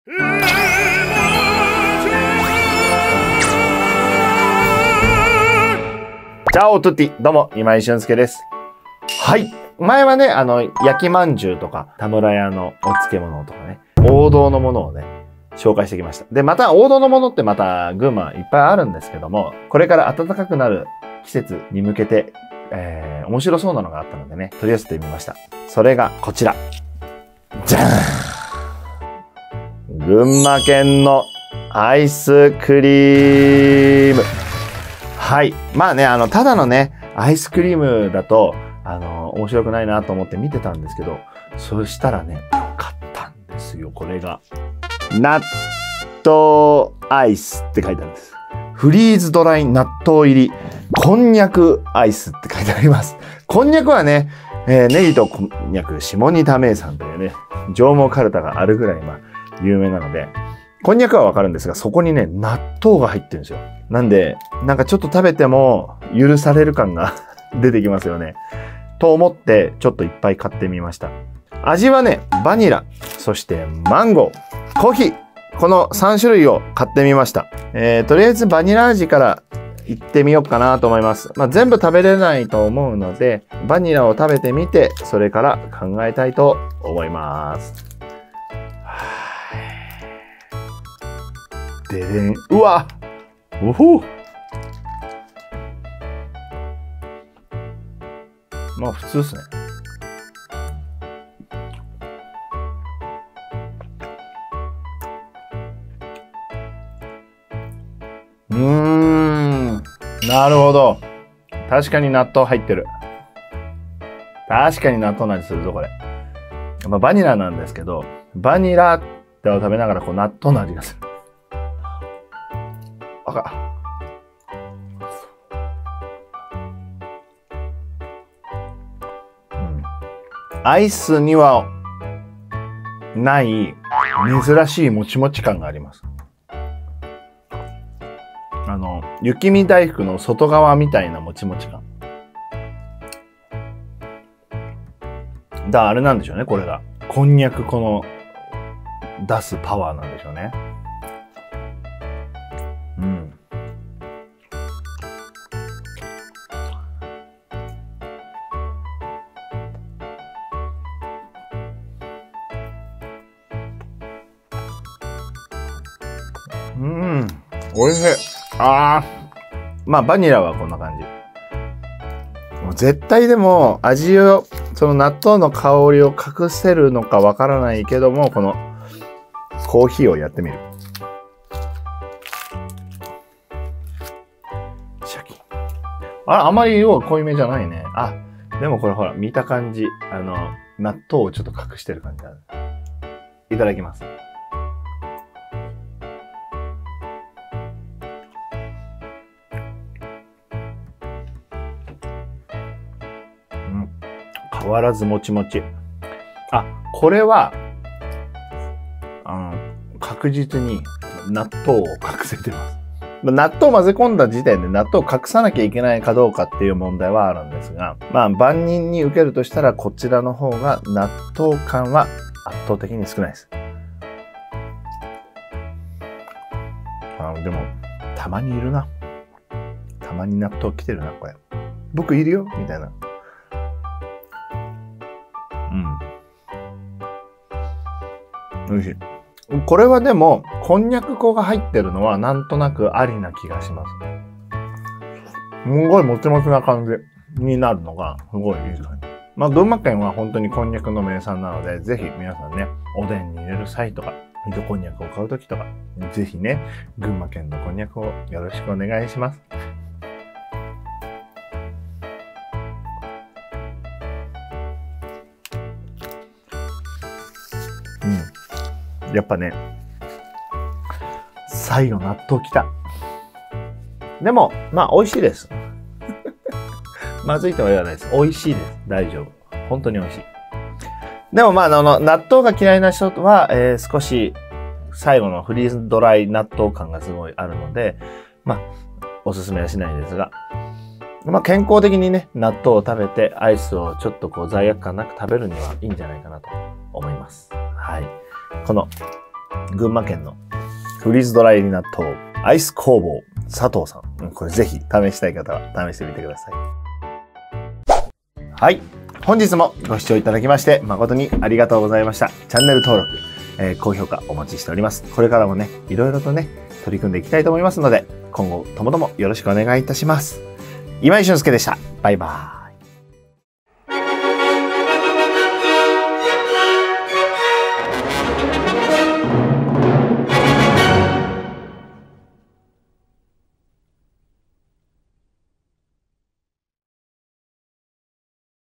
チャオトゥティ、どうも、今井俊介です。はい。前はね、焼きまんじゅうとか、田村屋のお漬物とかね、王道のものをね、紹介してきました。で、また王道のものってまた群馬いっぱいあるんですけども、これから暖かくなる季節に向けて、面白そうなのがあったのでね、取り寄せてみました。それがこちら。じゃーん！群馬県のアイスクリーム。はい。まあね、ただのね、アイスクリームだと、面白くないなと思って見てたんですけど、そしたらね、よかったんですよ、これが。納豆アイスって書いてあるんです。フリーズドライ納豆入り、こんにゃくアイスって書いてあります。こんにゃくはね、ネギとこんにゃく、下仁田名産というね、上毛かるたがあるぐらい、有名なので、こんにゃくはわかるんですが、そこにね、納豆が入ってるんですよ。なんで、なんかちょっと食べても許される感が出てきますよね。と思って、ちょっといっぱい買ってみました。味はね、バニラ、そしてマンゴー、コーヒー、この3種類を買ってみました。とりあえずバニラ味からいってみようかなと思います。全部食べれないと思うので、バニラを食べてみて、それから考えたいと思います。ででん。うわ！おほ！普通ですね。なるほど。確かに納豆入ってる。確かに納豆の味するぞ、これ。バニラなんですけど、バニラってを食べながら納豆の味がする。アイスにはない珍しいもちもち感があります。雪見大福の外側みたいなもちもち感。あれなんでしょうね、これが。こんにゃく出すパワーなんでしょうね。美味しい。バニラはこんな感じ。もう絶対でも味を、納豆の香りを隠せるのかわからないけども、このコーヒーをやってみる。シャキ。あまり色が濃いめじゃないね。でもこれほら、見た感じ、納豆をちょっと隠してる感じある。いただきます。変わらずもちもち。これは、確実に納豆を隠せてます。納豆を混ぜ込んだ時点で納豆を隠さなきゃいけないかどうかっていう問題はあるんですが、万人に受けるとしたらこちらの方が納豆感は圧倒的に少ないです。でも、たまにいるな。たまに納豆来てるな、これ。僕いるよみたいな。美味しい。これはでも、こんにゃく粉が入ってるのはなんとなくありな気がします。すごいもちもちな感じになるのが、すごいいい感じ。群馬県は本当にこんにゃくの名産なので、ぜひ皆さんね、おでんに入れる際とか、水こんにゃくを買うときとか、ぜひね、群馬県のこんにゃくをよろしくお願いします。やっぱね、最後納豆きた。でも、美味しいです。まずいとは言わないです。美味しいです。大丈夫。本当に美味しい。でも納豆が嫌いな人は、少し最後のフリーズドライ納豆感がすごいあるので、おすすめはしないですが、健康的にね、納豆を食べてアイスをちょっと罪悪感なく食べるにはいいんじゃないかなと思います。はい。この群馬県のフリーズドライ納豆アイス工房佐藤さん。これぜひ試したい方は試してみてください。はい。本日もご視聴いただきまして誠にありがとうございました。チャンネル登録、高評価お待ちしております。これからもね、いろいろとね、取り組んでいきたいと思いますので、今後ともどもよろしくお願いいたします。今井俊介でした。バイバーイ。